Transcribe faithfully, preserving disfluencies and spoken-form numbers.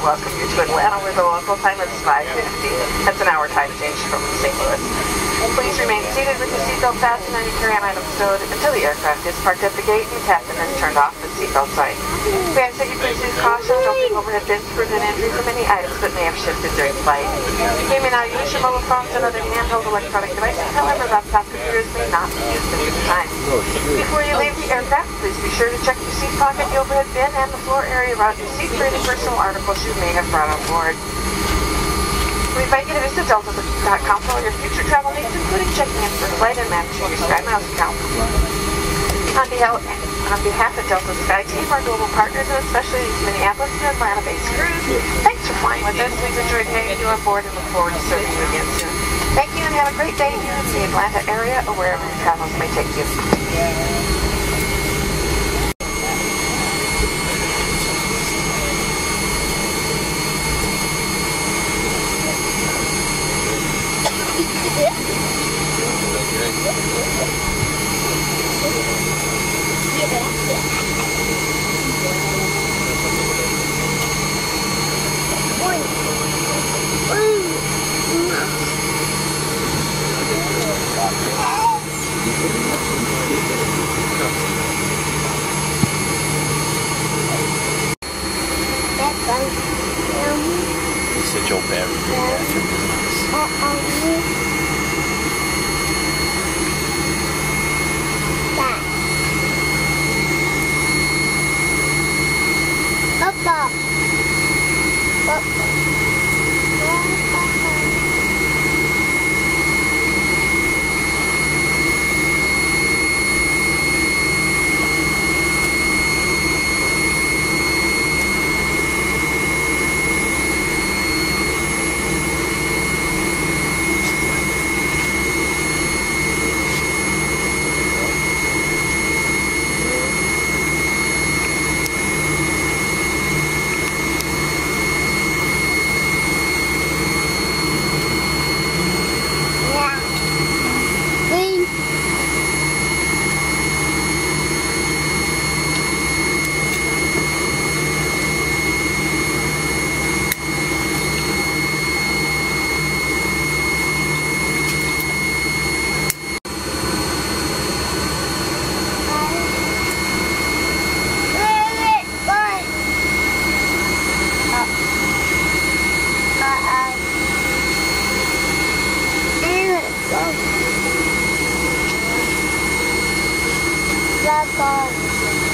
welcome you to Atlanta, where the local time is five fifty. That's an hour time change from Saint Louis. Please remain seated with your seatbelt fastened and your carry-on items stowed until the aircraft is parked at the gate and the captain has turned off the seatbelt sign. We ask that you please use caution, jumping overhead bins to prevent injury from any items that may have shifted during flight. You may not use your mobile phones and other handheld electronic devices, however, laptop computers may not be used at this time. Before you leave the aircraft, please be sure to check your seat pocket, the overhead bin, and the floor area around your seat for any personal articles you may have brought on board. We invite you to visit delta dot com for all your future travel needs, including checking in for flight and managing your SkyMiles account. On behalf, on behalf of Delta SkyTeam, our global partners, and especially these Minneapolis and Atlanta-based crews, thanks for flying with us. We've enjoyed having you on board and look forward to serving you again soon. Thank you and have a great day here in the Atlanta area or wherever your travels may take you. It's a Joe Barry. Papa. Papa. Bye.